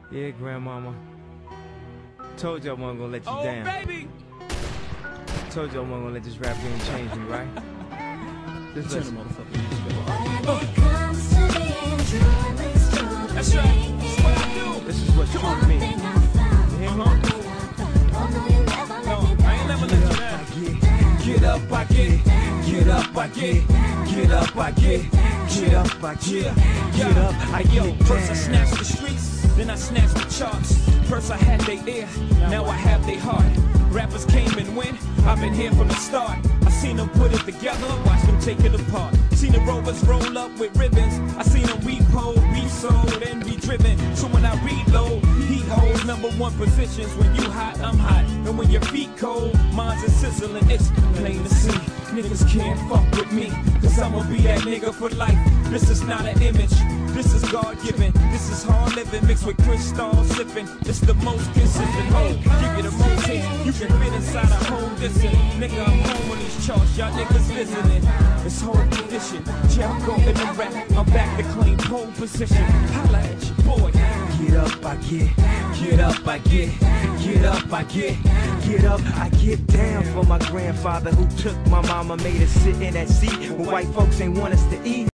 Yeah, grandmama. Told you I wasn't gonna let you down. Baby. Told you I wasn't gonna let this rap game change me, right? Just listen. That's right. That's what I do. This is what's true to me. You hear me? No, I ain't never let you down. Get up, I get, get up, I get, get up, I get, get up, I get, get up, I get. First I snatched the streets, then I snatched the charts. First I had their ear, now I have their heart. Rappers came and went, I've been here from the start. I seen them put it together, watch them take it apart. Seen the rovers roll up with ribbons. I seen them repo, be sold, and be driven. So when I reload, he holds #1 positions. When you hot, I'm hot. And when your feet cold, mine's are sizzling. It's plain to see. Niggas can't fuck with me, cause I'ma be that nigga for life. This is not an image, this is God-given. This is hard living mixed with crystal sipping. It's the most consistent hold. Give you the most taste, you can fit inside a whole distance. Nigga, I'm home on these charts, y'all niggas visiting. It's hard condition, jail go in the rap. I'm back to claim pole position. Holla at your boy. Get up, I get up, I get up, I get up, I get down for my grandfather who took my mama, made us sit in that seat when white folks ain't want us to eat.